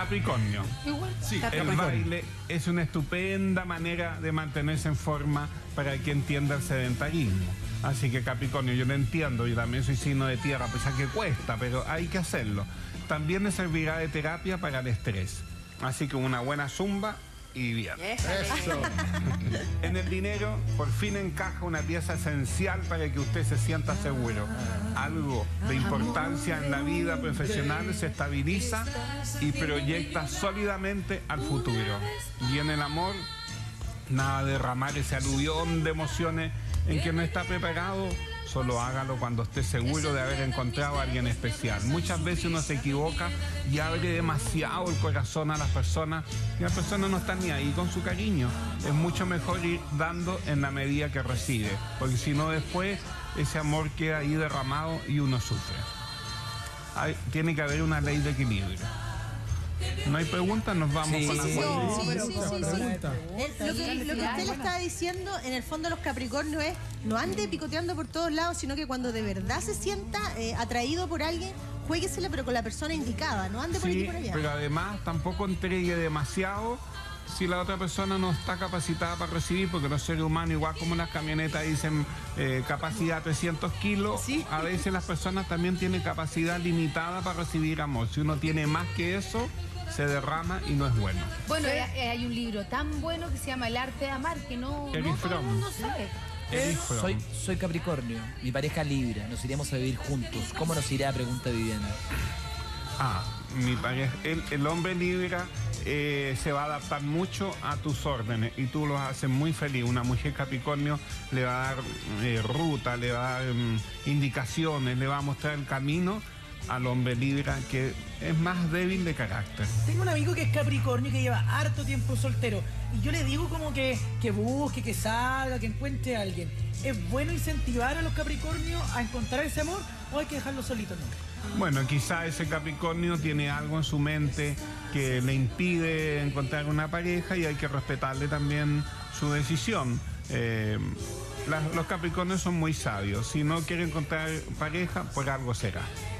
Capricornio. Igual. Sí, el baile es una estupenda manera de mantenerse en forma para quien tiende al sedentarismo. Así que Capricornio, yo lo entiendo, yo también soy signo de tierra, pues ya que cuesta, pero hay que hacerlo. También le servirá de terapia para el estrés. Así que una buena zumba y bien. Eso. En el dinero, por fin encaja una pieza esencial para que usted se sienta seguro. Algo de importancia en la vida profesional se estabiliza y proyecta sólidamente al futuro. Y en el amor, nada de derramar ese aluvión de emociones en que no está preparado. Solo hágalo cuando esté seguro de haber encontrado a alguien especial. Muchas veces uno se equivoca y abre demasiado el corazón a las personas y las personas no están ni ahí con su cariño. Es mucho mejor ir dando en la medida que recibe, porque si no después ese amor queda ahí derramado y uno sufre. Tiene que haber una ley de equilibrio. No hay preguntas, nos vamos con la Sí. Lo que usted le estaba diciendo, en el fondo, los Capricornios es no ande picoteando por todos lados, sino que cuando de verdad se sienta atraído por alguien, juéguesela, pero con la persona indicada, no ande por aquí y por allá. Pero además tampoco entregue demasiado si la otra persona no está capacitada para recibir, porque los seres humanos, igual como las camionetas dicen capacidad 300 kilos, ¿Sí? A veces las personas también tienen capacidad limitada para recibir amor. Si uno tiene más que eso, se derrama y no es bueno. Bueno, hay un libro tan bueno que se llama El arte de amar, que no todo el mundo sabe. Soy Capricornio, mi pareja Libra, nos iremos a vivir juntos. ¿Cómo nos irá? Pregunta Viviana. Mi pareja, el hombre Libra se va a adaptar mucho a tus órdenes y tú los haces muy feliz. Una mujer Capricornio le va a dar ruta, le va a dar indicaciones, le va a mostrar el camino al hombre Libra, que es más débil de carácter. Tengo un amigo que es Capricornio y que lleva harto tiempo soltero. Y yo le digo como que busque, que salga, que encuentre a alguien. ¿Es bueno incentivar a los Capricornios a encontrar ese amor o hay que dejarlo solito? No. Bueno, quizá ese Capricornio tiene algo en su mente que le impide encontrar una pareja y hay que respetarle también su decisión. Los Capricornios son muy sabios. Si no quiere encontrar pareja, por algo será.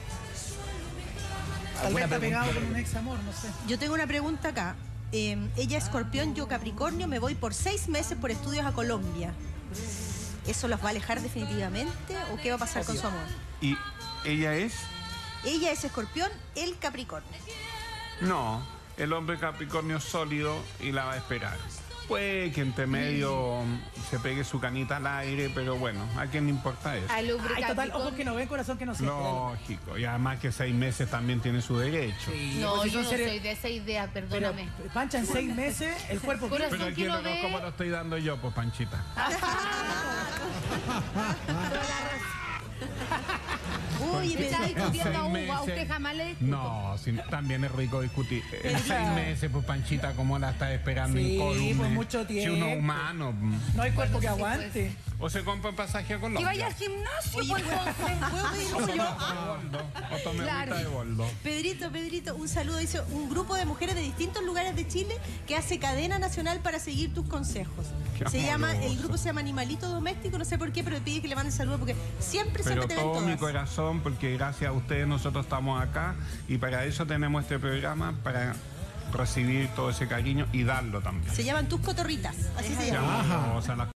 Tal vez está pegado con un ex amor, no sé. Yo tengo una pregunta acá. Ella es Escorpión, yo Capricornio, me voy por 6 meses por estudios a Colombia. ¿Eso los va a alejar definitivamente o qué va a pasar con su amor? ¿Y ella es? Ella es Escorpión, él Capricornio. No, el hombre Capricornio es sólido y la va a esperar. Puede que entre medio se pegue su canita al aire, pero bueno, ¿a quién le importa eso? Al hombre Ay, total, Capricornio. ojos que no ven, corazón que no siente. Lógico, y además que 6 meses también tiene su derecho. Sí, No, pues si yo son no seres- soy de esa idea, Pero, perdóname. Pancha, en 6 meses el cuerpo... Corazón. Pero aquí que no no, ve. como lo estoy dando yo, pues Panchita. Uy, Se está Pedrito, discutiendo a 6 Hugo, a usted meses. jamás le discuto. No, también es rico discutir. En 6 meses, pues Panchita, ¿cómo la está esperando Sí, en columna? pues, mucho Si uno es tiempo. humano. No hay cuerpo que Bueno, sí, aguante. O se compra un pasaje a Colombia. Que vaya al gimnasio, Oye, pues, entonces. ¿puedo pedir O un tome saludo? agua de boldo. O tome Claro. agüita de boldo. Pedrito, un saludo. Dice un grupo de mujeres de distintos lugares de Chile que hace cadena nacional para seguir tus consejos. Qué amoroso. El grupo se llama Animalito Doméstico, no sé por qué, pero pide que le manden saludos porque siempre Pero te ven todo mi todas. corazón, porque gracias a ustedes nosotros estamos acá y para eso tenemos este programa, para recibir todo ese cariño y darlo también. Se llaman Tus Cotorritas, así se llaman. O sea, las